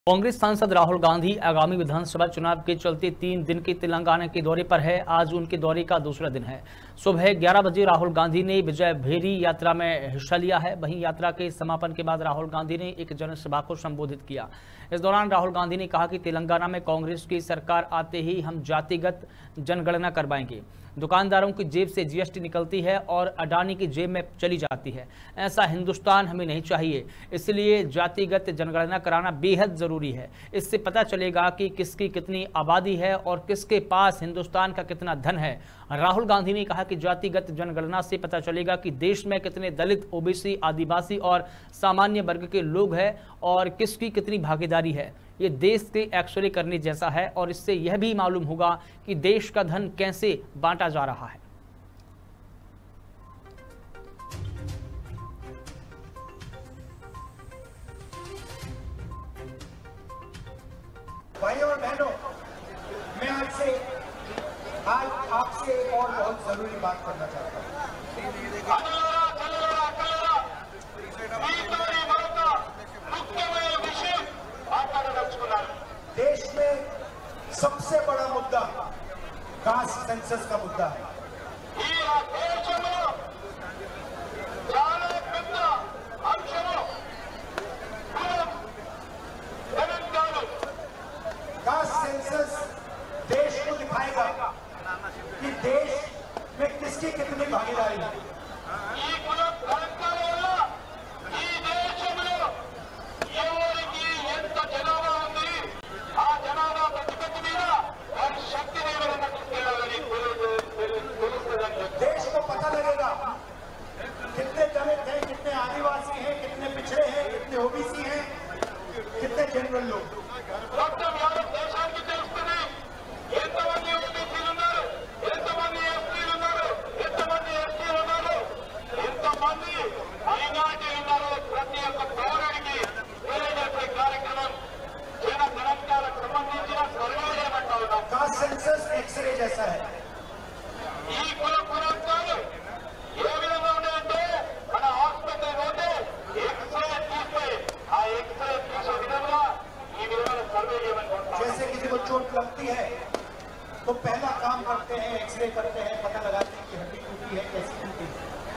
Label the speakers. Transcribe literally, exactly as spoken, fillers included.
Speaker 1: कांग्रेस सांसद राहुल गांधी आगामी विधानसभा चुनाव के चलते तीन दिन के तेलंगाना के दौरे पर है। आज उनके दौरे का दूसरा दिन है। सुबह ग्यारह बजे राहुल गांधी ने विजय भेरी यात्रा में हिस्सा लिया है। वहीं यात्रा के समापन के बाद राहुल गांधी ने एक जनसभा को संबोधित किया। इस दौरान राहुल गांधी ने कहा कि तेलंगाना में कांग्रेस की सरकार आते ही हम जातिगत जनगणना करवाएंगे। दुकानदारों की जेब से जीएसटी निकलती है और अडानी की जेब में चली जाती है। ऐसा हिंदुस्तान हमें नहीं चाहिए, इसलिए जातिगत जनगणना कराना बेहद जरूरी है। इससे पता चलेगा कि किसकी कितनी आबादी है और किसके पास हिंदुस्तान का कितना धन है। राहुल गांधी ने कहा कि जातिगत जनगणना से पता चलेगा कि देश में कितने दलित, ओबीसी, आदिवासी और सामान्य वर्ग के लोग हैं और किसकी कितनी भागीदारी है। ये देश के एक्सरे करने जैसा है और इससे यह भी मालूम होगा कि देश का धन कैसे बांटा जा रहा है।
Speaker 2: भाइयों और बहनों, मैं आपसे आज आपसे एक और बहुत जरूरी बात करना चाहता हूँ। देश में सबसे बड़ा मुद्दा कास्ट सेंसस का मुद्दा है। कास्ट सेंसस देश को दिखाएगा कि देश में किसकी कितनी भागीदारी है। देश को पता लगेगा कितने दलित हैं, कितने आदिवासी हैं, कितने पिछड़े हैं, कितने ओबीसी हैं, कितने जनरल लोग। कास्ट सेंसस एक्सरे जैसा है। जैसे किसी को चोट लगती है तो पहला काम करते हैं, एक्सरे करते हैं, पता लगाते हैं कि हड्डी टूटी है, कैसी टूटी है।